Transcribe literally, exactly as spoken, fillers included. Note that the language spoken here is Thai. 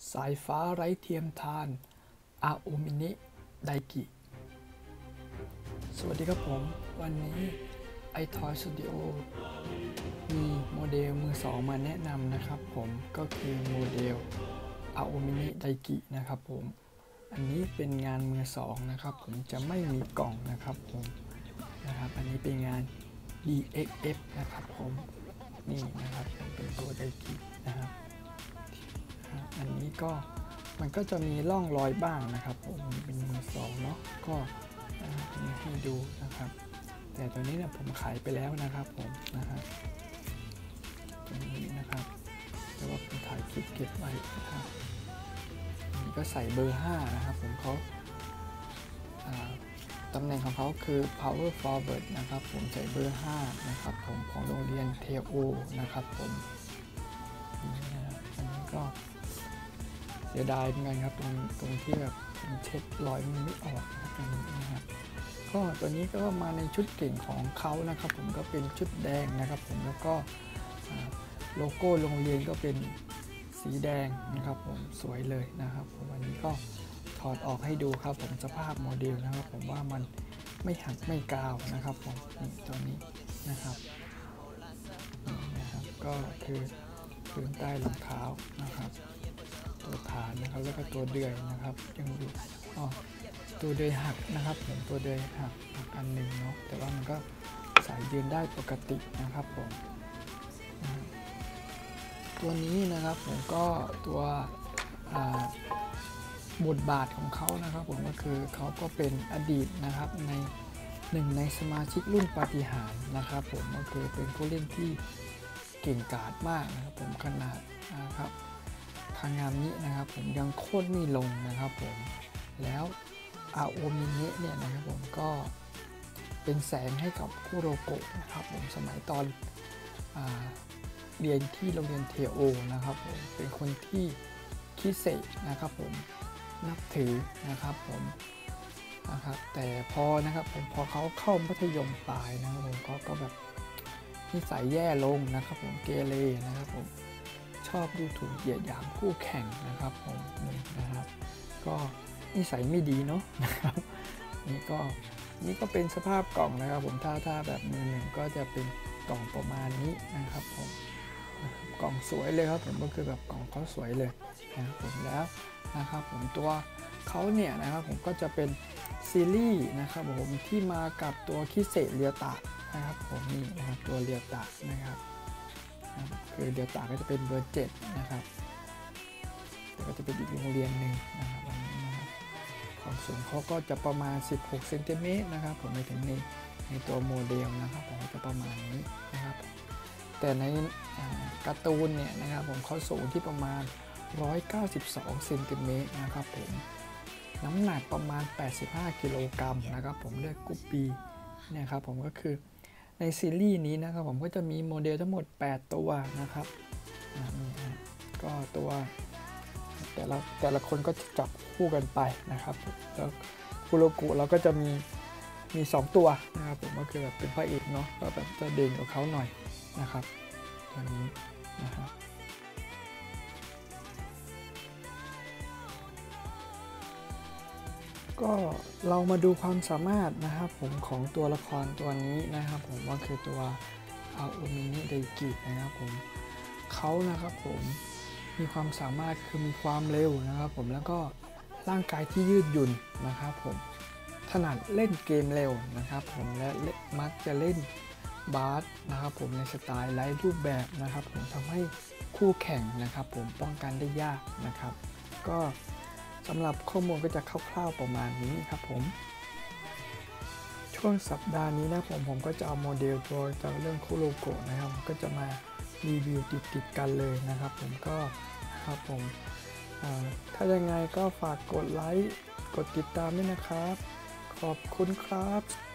สายฟ้าไร้เทียมทานอาโอมินิไดกิสวัสดีครับผมวันนี้ไอทอยสตูดิโอมีโมเดลมือสองมาแนะนำนะครับผมก็คือโมเดลอาโอมินิไดกินะครับผมอันนี้เป็นงานมือสองนะครับผมจะไม่มีกล่องนะครับผมนะครับอันนี้เป็นงาน ดี เอ็กซ์ เอฟ นะครับผมนี่นะครับเป็นตัวไดกินะครับอันนี้ก็มันก็จะมีร่องรอยบ้างนะครับผมเป็นมือสองเนาะก็ให้ดูนะครับแต่ตัวนี้เนี่ยผมขายไปแล้วนะครับผมนะครับตัวนี้นะครับแต่ว่าผมถ่ายคลิปเก็บไว้นะครับนี่ก็ใส่เบอร์ห้านะครับผมเขาตำแหน่งของเขาคือ power forward นะครับผมใส่เบอร์ห้านะครับผมของโรงเรียนเทโอนะครับผมอันนี้ก็เสียดายเหมือนกันครับตรงตรงที่แบบเช็ดรอยมันไม่ออกนะครับก็ตัวนี้ก็มาในชุดเก่งของเขานะครับผมก็เป็นชุดแดงนะครับผมแล้วก็โลโก้โรงเรียนก็เป็นสีแดงนะครับผมสวยเลยนะครับผมวันนี้ก็ถอดออกให้ดูครับผมสภาพโมเดลนะครับผมว่ามันไม่หักไม่กาวนะครับผมนี่ตัวนี้นะครับนะครับก็คือพื้นใต้รองเท้านะครับตัวฐานนะครับแล้วก็ตัวเดือยนะครับยังอยู่อ๋อตัวเดือยหักนะครับผมตัวเดือยหักหักอันหนึ่งเนาะแต่ว่ามันก็สายยืนได้ปกตินะครับผมตัวนี้นะครับผมก็ตัวบทบาทของเขานะครับผมก็คือเขาก็เป็นอดีตนะครับในหนึ่งในสมาชิกรุ่นปาฏิหาริย์นะครับผมก็คือเป็นผู้เล่นที่เก่งกาจมากนะครับผมขนาดนะครับคางามนี้นะครับผมยังโค่นไม่ลงนะครับผมแล้วอาโอมิเนะเนี่ยนะครับผมก็เป็นแสงให้กับคุโรโกะนะครับผมสมัยตอนเรียนที่โรงเรียนเทโอนะครับผมเป็นคนที่คิเซะนะครับผมนับถือนะครับผมนะครับแต่พอนะครับผมพอเขาเข้ามัธยมปลายนะครับผมเขาก็แบบนิสัยแย่ลงนะครับผมเกเรนะครับผมชอบดูถูกเหยียดหยามคู่แข่งนะครับผมนี่นะครับก็นิสัยไม่ดีเนาะนะครับนี่ก็นี่ก็เป็นสภาพกล่องนะครับผมถ้าถ้าแบบมือหนึ่งก็จะเป็นกล่องประมาณนี้นะครับผมกล่องสวยเลยครับผมก็คือแบบกล่องเขาสวยเลยนะครับผมแล้วนะครับผมตัวเขาเนี่ยนะครับผมก็จะเป็นซีรีส์นะครับผมที่มากับตัวคิเซเรียวตะนะครับผมนี่นะครับตัวเรียวตะนะครับคือเรียวตะก็จะเป็นเบอร์เจ็ดนะครับแต่ก็จะเป็นอีกโรงเรียนหนึ่งนะครับอันนี้นะครับความสูงเขาก็จะประมาณสิบหกเซนติเมตรนะครับผมไปถึงในในตัวโมเดลนะครับผมจะประมาณนี้นะครับแต่ในการ์ตูนเนี่ยนะครับผมเขาสูงที่ประมาณหนึ่งร้อยเก้าสิบสองเซนติเมตรนะครับผมน้ำหนักประมาณแปดสิบห้ากิโลกรัมนะครับผมเลือกกุปปีเนี่ยครับผมก็คือในซีรีส์นี้นะครับผมก็จะมีโมเดลทั้งหมดแปดตัวนะครับก็ตัวแต่ละแต่ละคนก็จะจับคู่กันไปนะครับแล้วคุโรกุเราก็จะมีมีสองตัวนะครับผมก็คือแบบเป็นพระเอกเนาะก็แบบจะเด่นกว่าเขาหน่อยนะครับตัวนี้นะครับก็เรามาดูความสามารถนะครับผมของตัวละครตัวนี้นะครับผมว่าคือตัวอาโอมิเนะไดกินะครับผมเขานะครับผมมีความสามารถคือมีความเร็วนะครับผมแล้วก็ร่างกายที่ยืดหยุ่นนะครับผมถนัดเล่นเกมเร็วนะครับผมและมักจะเล่นบาสนะครับผมในสไตล์ไร้รูปแบบนะครับผมทำให้คู่แข่งนะครับผมป้องกันได้ยากนะครับก็สำหรับข้อมูลก็จะคร่าวๆประมาณนี้ครับผมช่วงสัปดาห์นี้นะผมผมก็จะเอาโมเดลตัวจากเรื่องคุโรโกะนะครับก็จะมารีวิวติดๆกันเลยนะครับผมก็ครับผมถ้ายังไงก็ฝากกดไลค์กดติดตามด้วยนะครับขอบคุณครับ